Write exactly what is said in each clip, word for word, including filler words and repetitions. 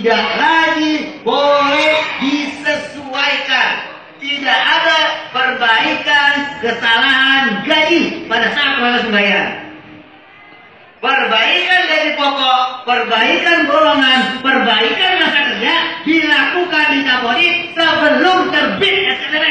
tidak lagi boleh disesuaikan. Tidak ada perbaikan kesalahan gaji pada saat proses membayar. Perbaikan gaji pokok, perbaikan golongan, perbaikan masa kerja dilakukan di Kapolri sebelum terbit S K P D.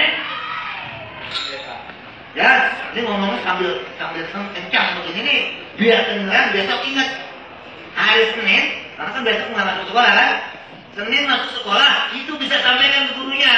Ya, ini ngomongnya sambil sambil kencang begini nih, biar kedengeran besok ingat. Hari Senin, karena kan besok nggak masuk sekolah kan? Senin masuk sekolah, itu bisa sampaikan ke gurunya.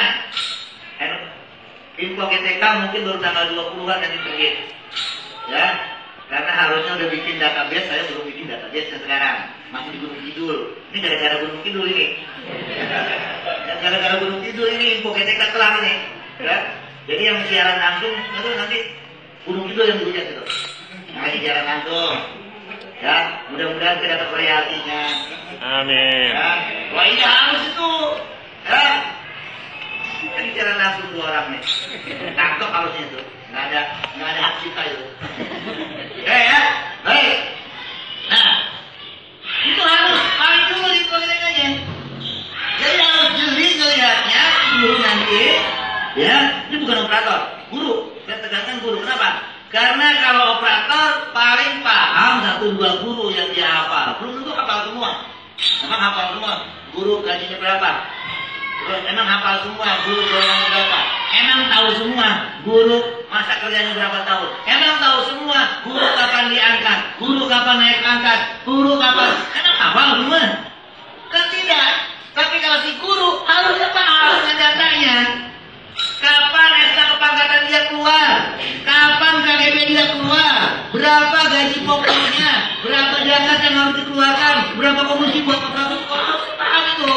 Info G T K mungkin baru tanggal dua puluhan nanti terbit. Ya, karena harusnya udah bikin database, saya belum bikin database sekarang. Masih di Gunung Kidul. Ini gara-gara Gunung Kidul ini. Gara-gara Gunung Kidul ini info G T K kelar nih. Ya. Jadi yang siaran langsung itu nanti Gunung Kidul yang dulunya gitu. Nah, siaran langsung. Ya, mudah-mudahan kita dapat royaltinya. Amin. Ya, wah ini harus itu. Ya. Kan bicara langsung dua orang nih. Tangkap harusnya itu. Nggak ada, nggak ada hak cipta itu. Oke ya, baik. Nah, itu harus paling dulu dikulirin aja. Jadi harus jeli ngelihatnya guru nanti. Ya, ini bukan operator, guru. Saya tegaskan guru. Kenapa? Karena kalau operator paling paham satu dua guru yang dia hafal. Belum tentu hafal semua. Memang hafal semua. Guru gajinya berapa? Emang hafal semua guru golongan berapa? Emang tahu semua guru masa kerjanya berapa tahun? Emang tahu semua guru kapan diangkat? Guru kapan naik angkat? Guru kapan? Emang hafal semua? Kan tidak. Tapi kalau si guru harusnya paham datanya. Kapan S K kepangkatan dia keluar? Kapan K D P dia keluar? Berapa gaji pokoknya? Berapa zakat yang harus dikeluarkan? Berapa komisi buat operator? Paham itu.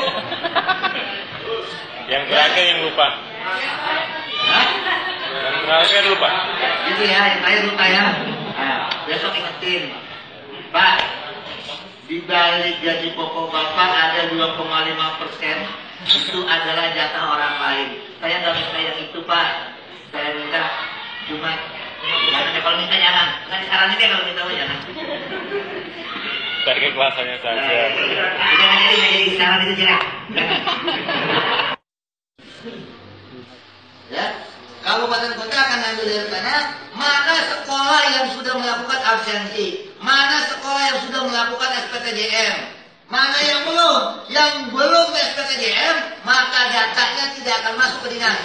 Yang terakhir yang lupa. Hah? Yang terakhir lupa. Itu ya, yang terakhir lupa ya. Nah, besok ingetin, Pak. Di balik gaji pokok Bapak ada dua koma lima persen. Itu adalah jatah orang lain. Saya nggak minta yang itu, Pak. Saya minta cuma. Jangan, kalau minta jangan. Nggak disaranin deh kalau minta jangan. Dari keikhlasannya saja. Tidak jadi, jadi saran itu jangan. Ya, kabupaten kota akan ambil dari sana mana sekolah yang sudah melakukan absensi, mana sekolah yang sudah melakukan S P T J M, mana yang belum, yang belum S P T J M maka datanya tidak akan masuk ke dinas.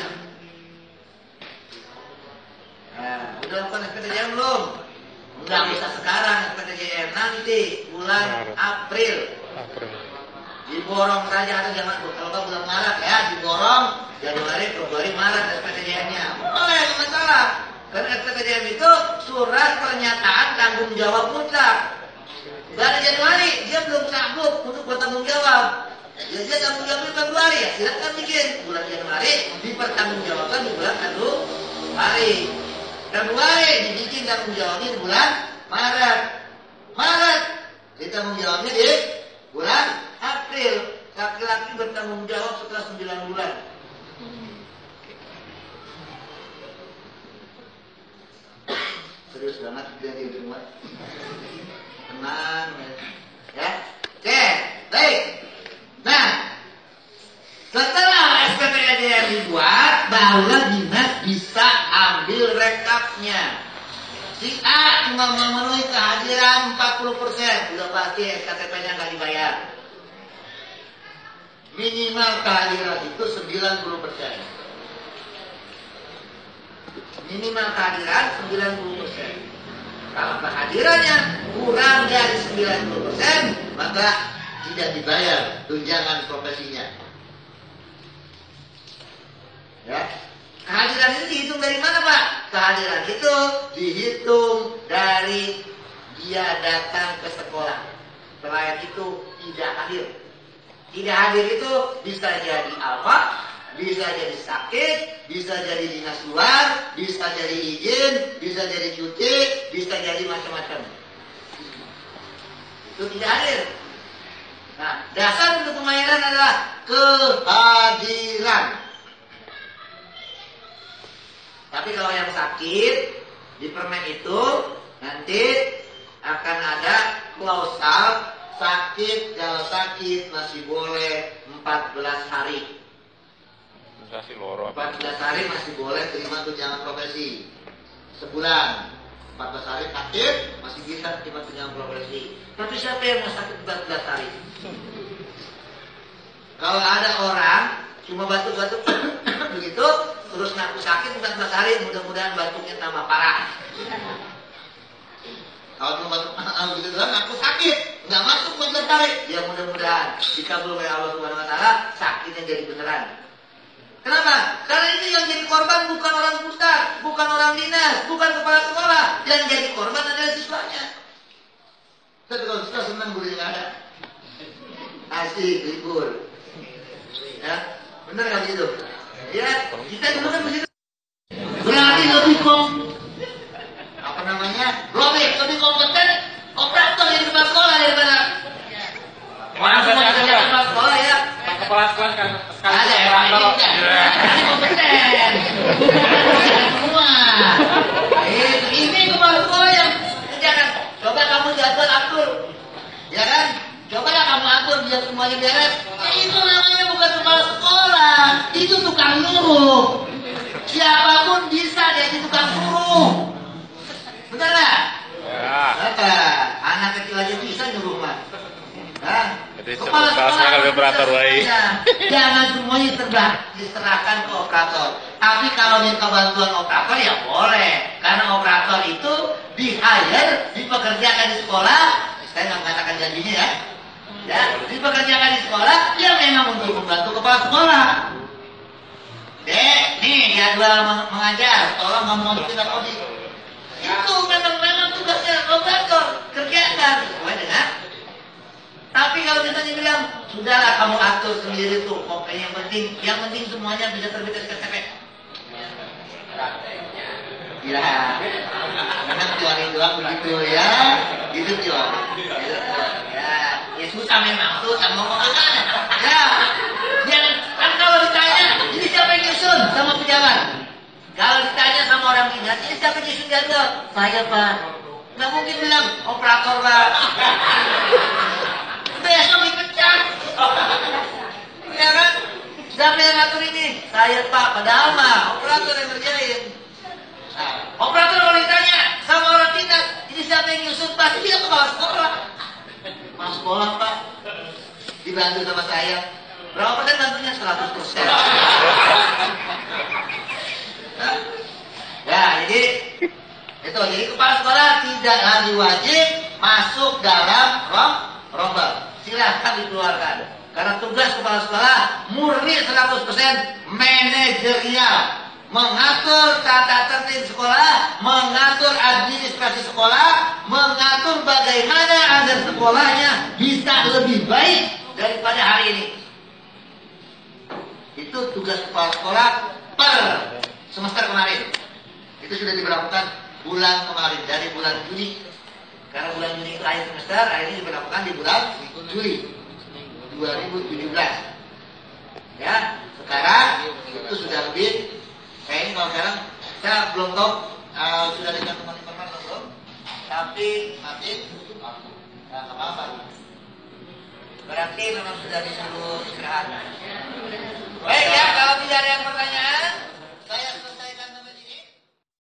Nah, udah lakukan S P T J M belum? Enggak bisa sekarang S P T J M, nanti bulan April. April. Diborong saja atau jangan, kalau nggak bulan Maret ya, diborong Januari, Februari, Maret S P T J M-nya. Boleh, nggak masalah. Karena S P T J M itu surat pernyataan tanggung jawab mutlak. Dari Januari dia belum sanggup untuk bertanggung jawab. Ya, dia tanggung jawab di Februari ya, silakan bikin bulan Januari dipertanggungjawabkan di bulan Februari. Februari dibikin tanggung jawabnya di bulan Maret. Maret ditanggung jawabnya di bulan April. Laki-laki bertanggung jawab setelah sembilan bulan. Serius banget dia di rumah. Tenang ya. Oke, baik. Nah, setelah S P T J M dibuat, barulah dinas bisa ambil rekapnya. Si A cuma memenuhi kehadiran empat puluh persen, sudah pasti S K T P-nya nggak dibayar. Minimal kehadiran itu sembilan puluh persen. Minimal kehadiran sembilan puluh persen. Kalau kehadirannya kurang dari sembilan puluh persen, maka tidak dibayar tunjangan profesinya. Ya. Kehadiran itu dihitung dari mana, Pak? Kehadiran itu dihitung dari dia datang ke sekolah. Selain itu tidak hadir. Tidak hadir itu bisa jadi apa? Bisa jadi sakit, bisa jadi dinas luar, bisa jadi izin, bisa jadi cuti, bisa jadi macam-macam. Itu tidak hadir. Nah, dasar untuk pembayaran adalah kehadiran. Tapi kalau yang sakit di permen itu nanti akan ada klausal sakit, kalau sakit masih boleh empat belas hari. Kasih loro. empat belas hari masih boleh terima tunjangan profesi. Sebulan. empat belas hari sakit masih bisa terima tunjangan profesi. Tapi siapa yang mau sakit empat belas hari? Kalau ada orang cuma batuk-batuk begitu, terus ngaku sakit empat belas hari, mudah-mudahan batuknya tambah parah. Kalau cuma batuk begitu doang ngaku sakit, nggak masuk empat belas hari, ya mudah-mudahan dikabul oleh Allah Subhanahu Wa Taala, sakitnya jadi beneran. Kenapa? Karena ini yang jadi korban bukan orang ustaz, bukan orang dinas, bukan kepala sekolah. Yang jadi korban adalah siswanya. Tapi kalau siswa senang gurunya nggak ada, asik libur. Ya, bener nggak begitu? Ya, kita dulu kan begitu. Berarti lebih kom, apa namanya? Lebih lebih kompeten operator yang di kepala sekolah daripada orang semua yang di kepala sekolah ya. Kepala sekolah kan sekali Ada yang lain kan? Ini kompeten. Semua. Ini, ini kepala sekolah yang jangan. Coba kamu jadwal atur, ya kan? Cobalah kamu atur biar semuanya beres. Ya, itu namanya bukan kepala sekolah, itu tukang nyuruh. Siapapun bisa jadi tukang suruh. Benar nggak? Ya. Apa? Anak kecil aja bisa nyuruh mas. Nah, Jadi kepala cerdas sekolah kalau operator baik. jangan semuanya terbah, diserahkan ke operator. Tapi kalau minta bantuan operator ya boleh, karena operator itu di hire, dipekerjakan di sekolah. Saya nggak mengatakan janjinya ya. Ya, dipekerjakan di sekolah, ya memang untuk membantu kepala sekolah. Dek, nih jadwal mengajar, tolong ngomong tidak audit. Itu memang memang tugasnya operator, kerjakan sesuai dengan. Tapi kalau misalnya bilang, sudahlah kamu atur sendiri tuh, oke yang penting, yang penting semuanya bisa terbit dari K T P. Ya, memang teori doang begitu ya, itu teori. Ya, ya susah memang, susah ngomong gimana? Ya, jangan kan kalau ditanya, ini siapa yang nyusun sama pejabat? Kalau ditanya sama orang dinas, ini siapa yang nyusun jadwal? Saya pak. Nggak mungkin bilang operator pak. Besok dipecat. Ya kan? Siapa yang ngatur ini? Saya pak. Padahal mah operator yang ngerjain. Nah, operator kalau ditanya sama orang dinas, ini siapa yang nyusun pak? Dia kepala sekolah. Kepala sekolah pak. Dibantu sama saya. Berapa persen bantunya? seratus persen. Nah, ya jadi itu jadi kepala sekolah tidak lagi wajib masuk dalam rom rombel. Silahkan dikeluarkan. Karena tugas kepala sekolah murni seratus persen manajerial. Mengatur tata tertib sekolah, mengatur administrasi sekolah, mengatur bagaimana agar sekolahnya bisa lebih baik daripada hari ini. Itu tugas kepala sekolah per semester kemarin. Itu sudah diberlakukan bulan kemarin, dari bulan Juli. Karena bulan Juni itu akhir semester, akhirnya diberlakukan di bulan Juli dua ribu tujuh belas. Ya, sekarang itu sudah lebih. Kayaknya kalau sekarang saya belum tahu uh, sudah ada teman-teman atau belum. Tapi nanti nggak apa-apa. Berarti memang sudah disuruh istirahat. Baik ya, kalau tidak ada yang pertanyaan.